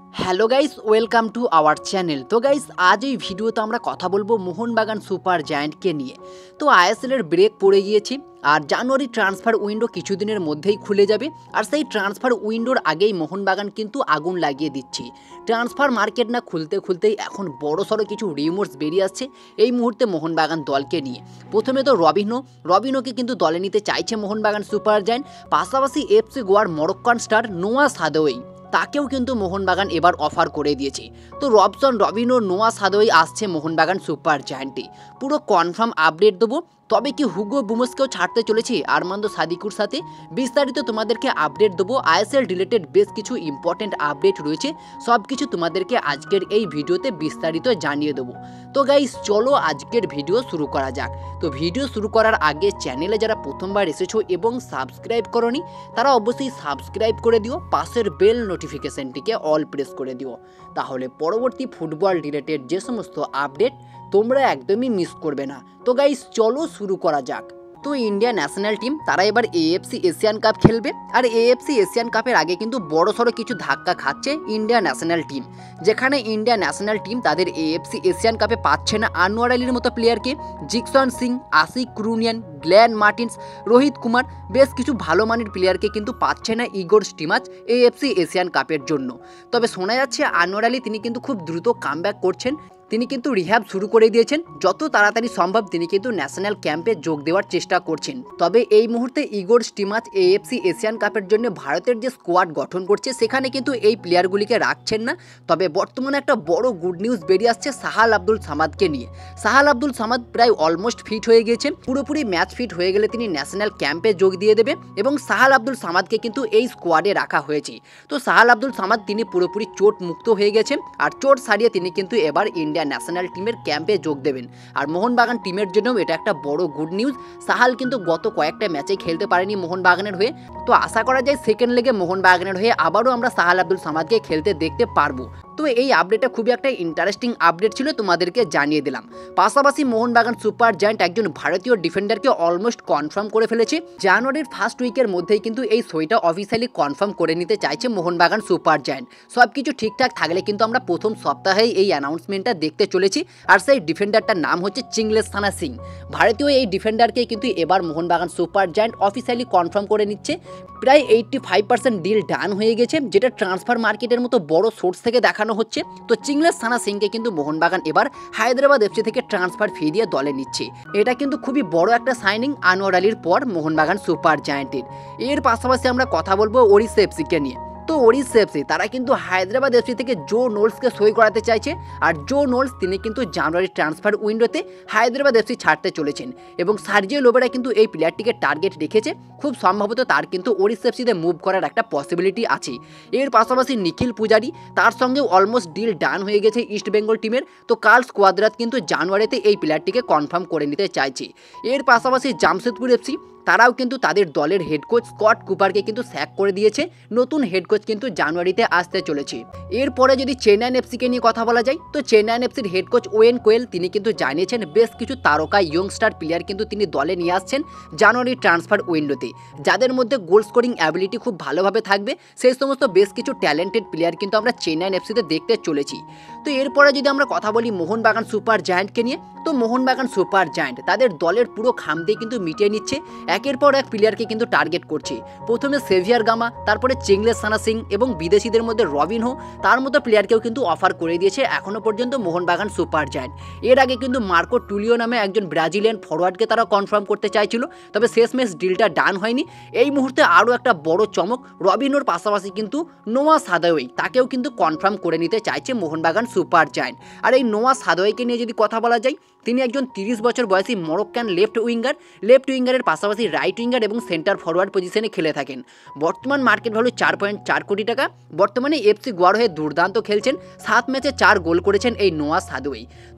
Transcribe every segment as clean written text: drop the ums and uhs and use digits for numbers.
Hello guys, welcome to our channel. তো guys, আজ এই ভিডিওতে আমরা কথা বলবো মোহনবাগান সুপার জায়ান্টকে নিয়ে। তো আইএসএলের ব্রেক পড়ে গিয়েছি, আর জানুয়ারি ট্রান্সফার উইন্ডো কিছুদিনের মধ্যেই খুলে যাবে। আর সেই ট্রান্সফার উইন্ডোর আগেই মোহনবাগান কিন্তু আগুন লাগিয়ে দিচ্ছি। ট্রান্সফার মার্কেট না খুলতেই এখন বড়সড় কিছু রিউমার্স বেরিয়ে আসছে এই মুহূর্তে মোহনবাগান দলকে নিয়ে। প্রথমে তো রবিনোকে কিন্তু দলে নিতে চাইছে মোহনবাগান সুপার জায়ান্ট। পাশাপাশি এফসি গোয়ার মরক্কান স্টার নোয়া সাদোয়ি, তাকেও কিন্তু মোহনবাগান এবার অফার করে দিয়েছে। তো রবিনো, নোয়া সাদোয়ি আসছে মোহনবাগান সুপার জায়ান্টে। পুরো কনফার্ম আপডেট দেবো। তবে কি হুগো বুমোসকেও ছাড়তে চলেছি আরমান্দো সাদিকুর সাথে? বিস্তারিত তোমাদেরকে আপডেট দেবো। আইএসএল রিলেটেড বেশ কিছু ইম্পর্টেন্ট আপডেট রয়েছে, সব কিছু তোমাদেরকে আজকের এই ভিডিওতে বিস্তারিত জানিয়ে দেবো। তো গাইস, চলো আজকের ভিডিও শুরু করা যাক। তো ভিডিও শুরু করার আগে চ্যানেলে যারা প্রথমবার এসেছো এবং সাবস্ক্রাইব করোনি, তারা অবশ্যই সাবস্ক্রাইব করে দিও, পাশের বেল নোটিফিকেশনটিকে অল প্রেস করে দিও। তাহলে পরবর্তী ফুটবল রিলেটেড যে সমস্ত আপডেট তোমরা একদমই মিস করবে না। তো গাইস, চলো শুরু করা যাক। তো ইন্ডিয়া ন্যাশনাল টিম তারা এবার এএফসি এশিয়ান কাপ খেলবে। আর এএফসি এশিয়ান কাপের আগে কিন্তু বড়সড় কিছু ধাক্কা খাচ্ছে ইন্ডিয়া ন্যাশনাল টিম, যেখানে ইন্ডিয়া ন্যাশনাল টিম তাদের এএফসি এশিয়ান কাপে পাচ্ছে না আনোয়ার আলীর মতো প্লেয়ারকে। জিকসন সিং, আশিক ক্রুনিয়ান, গ্ল্যান মার্টিন্স, রোহিত কুমার, বেশ কিছু ভালো মানের প্লেয়ারকে কিন্তু পাচ্ছে না ইগোর স্টিমাচ এএফসি এশিয়ান কাপের জন্য। তবে শোনা যাচ্ছে আনোয়ার আলী তিনি কিন্তু খুব দ্রুত কামব্যাক করছেন। তিনি কিন্তু রিহ্যাব শুরু করে দিয়েছেন। যত তাড়াতাড়ি সম্ভব তিনি কিন্তু ন্যাশনাল ক্যাম্পে যোগ দেওয়ার চেষ্টা করছেন। তবে এই মুহূর্তে ইগোর স্টিমাচ এএফসি এশিয়ান কাপের জন্য ভারতের যে স্কোয়াড গঠন করছে সেখানে কিন্তু এই প্লেয়ারগুলিকে রাখছেন না। তবে বর্তমানে একটা বড় গুড নিউজ বেরিয়ে আসছে সাহাল আব্দুল সামাদকে নিয়ে। সাহাল আব্দুল সামাদ প্রায় অলমোস্ট ফিট হয়ে গিয়েছেন। পুরোপুরি ম্যাচ ফিট হয়ে গেলে তিনি ন্যাশনাল ক্যাম্পে যোগ দিয়ে দেবে এবং সাহাল আব্দুল সামাদকে কিন্তু এই স্কোয়াডে রাখা হয়েছে। তো সাহাল আব্দুল সামাদ তিনি পুরোপুরি চোট মুক্ত হয়ে গেছেন, আর চোট সারিয়ে তিনি কিন্তু এবার ইন্ডিয়া ন্যাশনাল টিমের ক্যাম্পে যোগ দেবেন। আর মোহনবাগান টিমের জন্যও এটা একটা বড় গুড নিউজ। সাহাল কিন্তু গত কয়েকটা ম্যাচে খেলতে পারেনি মোহনবাগানের হয়ে। তো আশা করা যায় সেকেন্ড লেগে মোহনবাগানের হয়ে আবারও আমরা সাহাল আব্দুল সামাদকে খেলতে দেখতে পারবো। তো এই আপডেটটা খুবই একটা ইন্টারেস্টিং আপডেট ছিল, তোমাদেরকে জানিয়ে দিলাম। পাশাপাশি মোহনবাগান সুপার জায়ান্ট একজন ভারতীয় ডিফেন্ডারকে অলমোস্ট কনফার্ম করে ফেলেছে। জানুয়ারির ফার্স্ট উইকের মধ্যেই কিন্তু এই সইটা অফিসিয়ালি কনফার্ম করে নিতে চাইছে মোহনবাগান সুপার জায়ান্ট। সব কিছু ঠিকঠাক থাকলে কিন্তু আমরা প্রথম সপ্তাহেই এই অ্যানাউন্সমেন্টটা দেখতে চলেছি। আর সেই ডিফেন্ডারটার নাম হচ্ছে চিংলেস্থানা সিং। ভারতীয় এই ডিফেন্ডারকে কিন্তু এবার Mohun Bagan super giant officially confirm করে নিচ্ছে। প্রায় 85% ডিল ডান হয়ে গেছে, যেটা ট্রান্সফার মার্কেটের মতো বড় সোর্স থেকে দেখানো হচ্ছে। তো চিংলেস্থানা সিংকে কিন্তু মোহনবাগান এবার হায়দ্রাবাদ এফসি থেকে ট্রান্সফার ফি দিয়ে দলে নিচ্ছে। এটা কিন্তু খুবই বড় একটা সাইনিং আনোয়ার আলীর পর মোহনবাগান সুপার জায়ান্টের। এর পাশাপাশি আমরা কথা বলবো ওড়িশা এফসিকে নিয়ে। তো ওড়িশা এফসি তারা কিন্তু হায়দ্রাবাদ এফসি থেকে জো নোলসকে সই করাতে চাইছে। আর জো নোলস তিনি কিন্তু জানুয়ারি ট্রান্সফার উইন্ডোতে হায়দ্রাবাদ এফসি ছাড়তে চলেছেন এবং সার্জিও লোবেরা কিন্তু এই প্লেয়ারটিকে টার্গেট রেখেছে। খুব সম্ভবত তার কিন্তু ওড়িশা এফসিতে মুভ করার একটা পসিবিলিটি আছে। এর পাশাপাশি নিখিল পূজারি, তার সঙ্গেও অলমোস্ট ডিল ডান হয়ে গেছে ইস্ট বেঙ্গল টিমের। তো কার্ল স্কোয়াদ্রাত কিন্তু জানুয়ারিতে এই প্লেয়ারটিকে কনফার্ম করে নিতে চাইছে। এর পাশাপাশি জামশেদপুর এফসি তারাও কিন্তু তাদের দলের হেড কোচ স্কট কুপারকে কিন্তু স্যাক করে দিয়েছে। নতুন হেড কোচ কিন্তু জানুয়ারিতে আসতে চলেছে। এরপরে যদি চেন্নাইন এফসিকে নিয়ে কথা বলা যায়, তো চেন্নাইন এফসির হেড কোচ ওয়েন কোয়েল তিনি কিন্তু জানিয়েছেন বেশ কিছু তারকা ইয়ংস্টার প্লেয়ার কিন্তু তিনি দলে নিয়ে আসছেন জানুয়ারি ট্রান্সফার উইন্ডোতে, যাদের মধ্যে গোল স্কোরিং অ্যাবিলিটি খুব ভালোভাবে থাকবে। সেই সমস্ত বেশ কিছু ট্যালেন্টেড প্লেয়ার কিন্তু আমরা চেন্নাইন এফসিতে দেখতে চলেছি। তো এরপরে যদি আমরা কথা বলি মোহনবাগান সুপার জায়ান্টকে নিয়ে, তো মোহনবাগান সুপার জায়ান্ট তাদের দলের পুরো খামতি কিন্তু মিটিয়ে নিচ্ছে। একের পর এক প্লেয়ারকে কিন্তু টার্গেট করছে। প্রথমে সেভিয়ার গামা, তারপরে চিংলেস্থানা সিং এবং বিদেশিদের মধ্যে রবিনহো, তার মতো প্লেয়ারকেও কিন্তু অফার করে দিয়েছে এখনও পর্যন্ত মোহনবাগান সুপার জায়ান্ট। এর আগে কিন্তু মার্কো টুলিও নামে একজন ব্রাজিলিয়ান ফরওয়ার্ডকে তারা কনফার্ম করতে চাইছিল, তবে শেষমেশ ডিলটা ডান হয়নি। এই মুহূর্তে আরও একটা বড় চমক, রবিনহোর পাশাপাশি কিন্তু নোয়া সাদোয়ি তাকেও কিন্তু কনফার্ম করে নিতে চাইছে মোহনবাগান সুপার জায়ান্ট। আর এই নোয়া সাদোয়িকে নিয়ে যদি কথা বলা যায়, তিনি একজন 30 বছর বয়সী মরক্কান লেফট উইঙ্গারের পাশাপাশি রাইট উইঙ্গার এবং সেন্টার ফরওয়ার্ড পজিশনে খেলে থাকেন। বর্তমান মার্কেট ভ্যালু 4.4 কোটি টাকা। বর্তমানে এফসি গোয়ার হয়ে দুর্দান্ত খেলছেন। 7 ম্যাচে 4 গোল করেছেন এই নোয়া সাদোয়ি।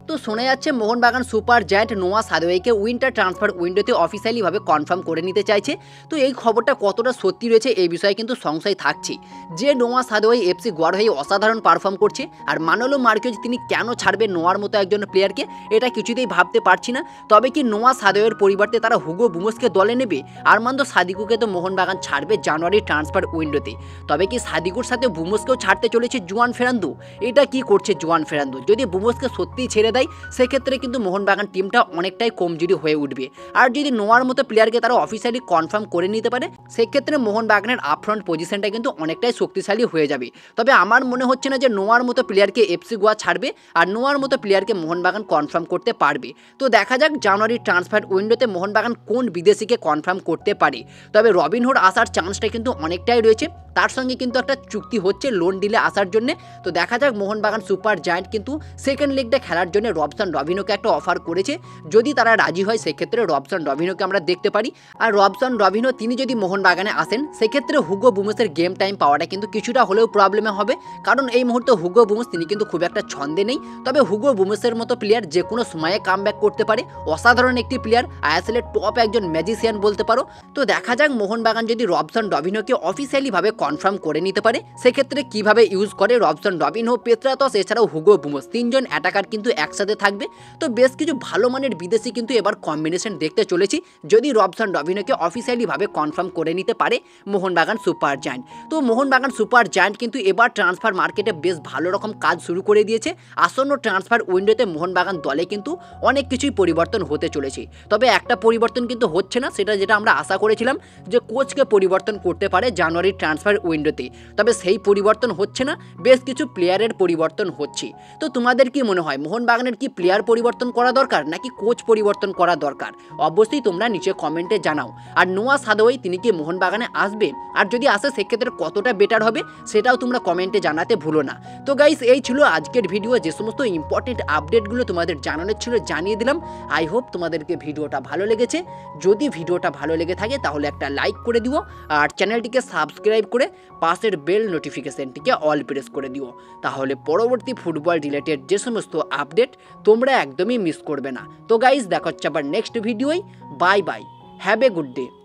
তো শোনা যাচ্ছে মোহনবাগান সুপার জায়ান্ট নোয়া সাদওয়েকে উইন্টার ট্রান্সফার উইন্ডোতে অফিসিয়ালিভাবে কনফার্ম করে নিতে চাইছে। তো এই খবরটা কতটা সত্যি রয়েছে এই বিষয়ে কিন্তু সংশয় থাকছে। যে নোয়া সাদওয়ে এফসি গোয়ার হয়ে অসাধারণ পারফর্ম করছে, আর মানোলো মার্কেজ তিনি কেন ছাড়বে নোয়ার মতো একজন প্লেয়ারকে, এটা কিছুতেই ভাবতে পারছি না। তবে কি নোয়া সাদওয়ের পরিবর্তে তারা হুগো বুমোসকে দলে নেবে? আরমান্দো সাদিকুকে তো মোহনবাগান ছাড়বে জানুয়ারি ট্রান্সফার উইন্ডোতে। তবে কি সাদিকুর সাথে বুমোসকেও ছাড়তে চলেছে জুয়ান ফেরান্দো? এটা কি করছে জুয়ান ফেরান্দো? যদি বুমোসকে সত্যিই ছেড়ে দেয় সেক্ষেত্রে কিন্তু মোহনবাগান টিমটা অনেকটাই কমজোরি হয়ে উঠবে। আর যদি নোয়ার মতো প্লেয়ারকে তারা অফিসিয়ালি কনফার্ম করে নিতে পারে সেক্ষেত্রে মোহনবাগানের আপফ্রন্ট পজিশনটা কিন্তু অনেকটাই শক্তিশালী হয়ে যাবে। তবে আমার মনে হচ্ছে না যে নোয়ার মতো প্লেয়ারকে এফসি গোয়া ছাড়বে আর নোয়ার মতো প্লেয়ারকে মোহনবাগান কনফার্ম করতে পারবে। তো দেখা যাক জানুয়ারি ট্রান্সফার উইন্ডোতে মোহনবাগান কোন বিদেশিকে কনফার্ম করতে পারে। তবে রবিনহুড আসার চান্সটা কিন্তু অনেকটাই রয়েছে, তার সঙ্গে কিন্তু একটা চুক্তি হচ্ছে লোন ডিলে আসার জন্য। তো দেখা যাক মোহনবাগান সুপার জায়ান্ট কিন্তু সেকেন্ড লিগটা খেলার জন্য রবসন রবিনোকে একটা অফার করেছে। যদি তারা রাজি হয় সেক্ষেত্রে রবসন রবিনোকে আমরা দেখতে পারি। আর রবসন রবিনো তিনি যদি মোহনবাগানে আসেন সেক্ষেত্রে হুগো বুমোসের গেম টাইম পাওয়াটা কিন্তু কিছুটা হলেও প্রবলেমে হবে, কারণ এই মুহূর্তে হুগো বুমোস তিনি কিন্তু খুব একটা ছন্দে নেই। তবে হুগো বুমোসের মতো প্লেয়ার যে কোনো সময়ে কামব্যাক করতে পারে, অসাধারণ একটি প্লেয়ার, আইএসএলের টপ একজন ম্যাজিশিয়ান বলতে পারো। তো দেখা যাক মোহনবাগান যদি রবসন রবিনোকে অফিসিয়ালিভাবে কনফার্ম করে নিতে পারে সেক্ষেত্রে কিভাবে ইউজ করে রবসন রবিনো, পেত্রাতস এছাড়াও হুগো বুমোস, তিনজন অ্যাটাকার কিন্তু একসাথে থাকবে। তো বেশ কিছু ভালো মানের বিদেশি কিন্তু এবার কম্বিনেশন দেখতে চলেছি যদি রবসন রবিনোকে অফিসিয়ালিভাবে কনফার্ম করে নিতে পারে মোহনবাগান সুপার জায়ান্ট। তো মোহনবাগান সুপার জায়ান্ট কিন্তু এবার ট্রান্সফার মার্কেটে বেশ ভালো রকম কাজ শুরু করে দিয়েছে। আসন্ন ট্রান্সফার উইন্ডোতে মোহনবাগান দলে কিন্তু অনেক কিছুই পরিবর্তন হতে চলেছে। তবে একটা পরিবর্তন কিন্তু হচ্ছে না, সেটা যেটা আমরা আশা করেছিলাম যে কোচকে পরিবর্তন করতে পারে জানুয়ারি ট্রান্সফার উইন্ডোতে, তবে সেই পরিবর্তন হচ্ছে না, বেশ কিছু প্লেয়ারের পরিবর্তন হচ্ছে। তো তোমাদের কি মনে হয় মোহনবাগানের কি প্লেয়ার পরিবর্তন করা দরকার নাকি কোচ পরিবর্তন করা দরকার? অবশ্যই তোমরা নিচে কমেন্টে জানাও। আর নোয়া সাদওয়ে তিনি কি মোহনবাগানে আসবে, আর যদি আসে সেক্ষেত্রে কতটা বেটার হবে সেটাও তোমরা কমেন্টে জানাতে ভুলো না। তো গাইস এই ছিল আজকের ভিডিও, যে সমস্ত ইম্পর্টেন্ট আপডেটগুলো তোমাদের জানানোর ছিল জানিয়ে দিলাম। আই হোপ তোমাদেরকে ভিডিওটা ভালো লেগেছে। যদি ভিডিওটা ভালো লেগে থাকে তাহলে একটা লাইক করে দিও, আর চ্যানেলটিকে সাবস্ক্রাইব করে পাশের বেল নোটিফিকেশনটিকে অল প্রেস করে দিও, তাহলে পরবর্তী ফুটবল রিলেটেড যে সমস্ত আপডেট তোমরা একদমই মিস করবে না। তো গাইস দেখা হচ্ছে আবার নেক্সট ভিডিওয়। Bye bye, have a good day.